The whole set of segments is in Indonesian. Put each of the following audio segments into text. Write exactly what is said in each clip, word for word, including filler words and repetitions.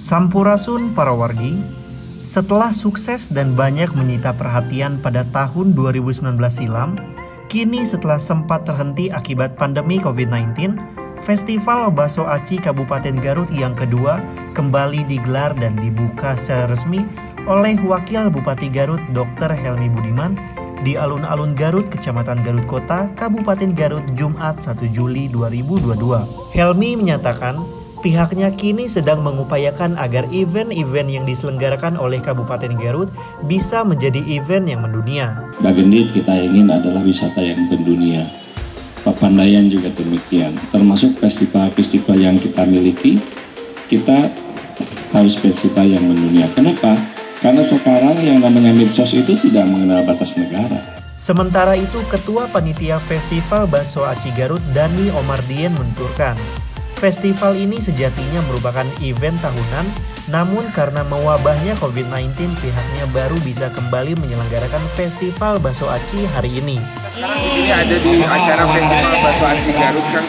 Sampurasun para wargi, setelah sukses dan banyak menyita perhatian pada tahun dua ribu sembilan belas silam, kini setelah sempat terhenti akibat pandemi covid sembilan belas, Festival Bakso Aci Kabupaten Garut yang kedua kembali digelar dan dibuka secara resmi oleh Wakil Bupati Garut dokter Helmi Budiman di alun-alun Garut, Kecamatan Garut Kota, Kabupaten Garut, Jumat satu Juli dua ribu dua puluh dua. Helmi menyatakan pihaknya kini sedang mengupayakan agar event-event yang diselenggarakan oleh Kabupaten Garut bisa menjadi event yang mendunia. Bagendit kita ingin adalah wisata yang mendunia. Papandayan juga demikian. Termasuk festival-festival yang kita miliki, kita harus festival yang mendunia. Kenapa? Karena sekarang yang namanya medsos itu tidak mengenal batas negara. Sementara itu, Ketua Panitia Festival Bakso Aci Garut, Dani Omardien, menuturkan, festival ini sejatinya merupakan event tahunan, namun karena mewabahnya covid sembilan belas, pihaknya baru bisa kembali menyelenggarakan Festival Bakso Aci hari ini. Sekarang di sini ada di acara Festival Bakso Aci Garut, kan?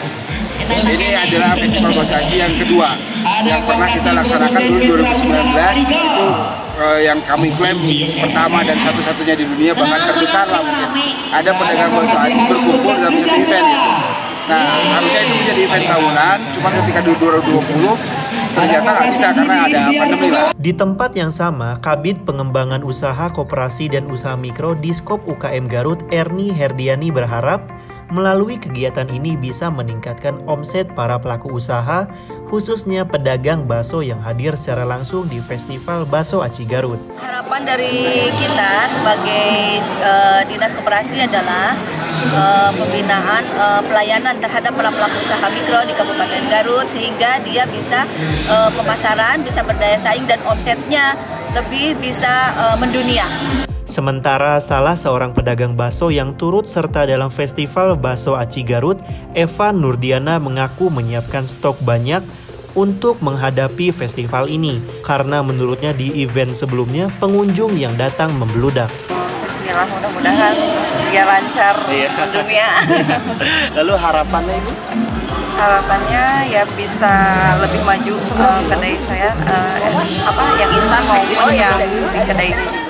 Ini adalah Festival Bakso Aci yang kedua, yang pernah kita laksanakan dulu dua ribu sembilan belas, itu uh, yang kami klaim pertama dan satu-satunya di dunia, bahkan terbesar lah mungkin. Ada pedagang bakso aci berkumpul dalam satu event gitu. Nah, harusnya itu menjadi event tahunan, cuma ketika di dua ribu dua puluh ternyata nggak bisa karena ada pandemi lah. Di tempat yang sama, Kabid Pengembangan Usaha Koperasi dan Usaha Mikro Diskop U K M Garut, Erni Herdiani, berharap melalui kegiatan ini bisa meningkatkan omset para pelaku usaha, khususnya pedagang bakso yang hadir secara langsung di Festival Bakso Aci Garut. Harapan dari kita sebagai uh, Dinas Koperasi adalah uh, pembinaan uh, pelayanan terhadap para pelaku usaha mikro di Kabupaten Garut, sehingga dia bisa uh, pemasaran, bisa berdaya saing, dan omsetnya lebih bisa uh, mendunia. Sementara salah seorang pedagang bakso yang turut serta dalam Festival Bakso Aci Garut, Eva Nurdiana, mengaku menyiapkan stok banyak untuk menghadapi festival ini, karena menurutnya di event sebelumnya pengunjung yang datang membludak. Bismillah, mudah-mudahan dia lancar mendunia. Lalu harapannya Ibu? Harapannya ya bisa lebih maju uh, kedai saya, uh, apa yang instan maupun yang di kedai ini.